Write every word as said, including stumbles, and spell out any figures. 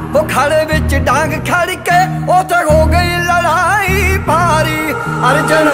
वो खड़े विच डांग खड़ के उथे हो गई लड़ाई भारी। अर्जन